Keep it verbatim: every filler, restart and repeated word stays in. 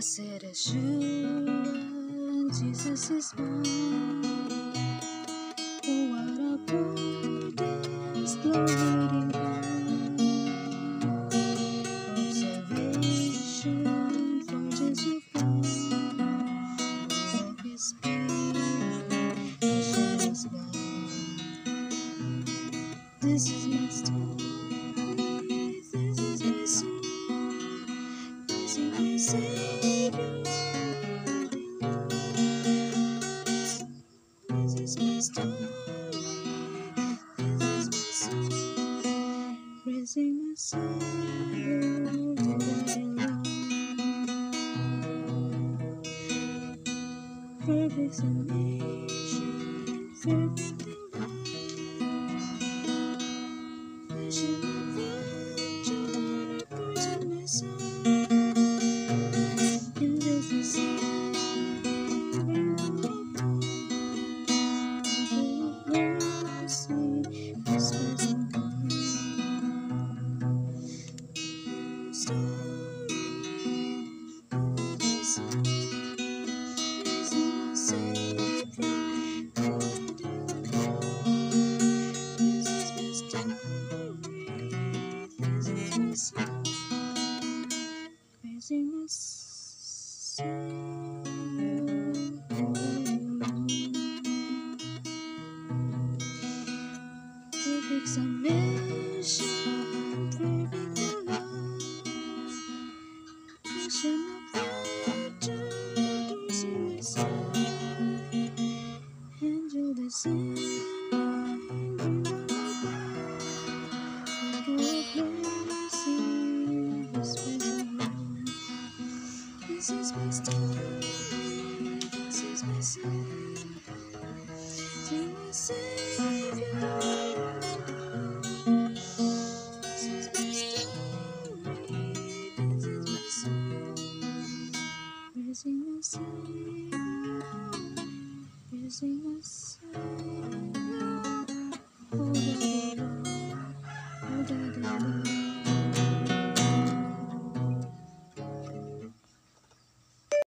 Blessed assurance, Jesus is mine. Oh, what a boldness, glowing of salvation, fortress of God. Of His Spirit, nation is bound. This is my story, this is my song, praising my Savior. This is my story, this is my song, praising my Savior all day long. Perfect submission, perfect in love, vision of virtue, a person my soul. Angels descend, rainbow above, mercy, whispers in God. Story, this is praising my Savior all day long. This is my story, this is my song, praising my Savior all day long. Perfect submission, perfect in love, vision of virtue, person my soul. Angel descend, rainbow above, echo of mercy, whispers of love. This is my story, this is my song, to my Savior.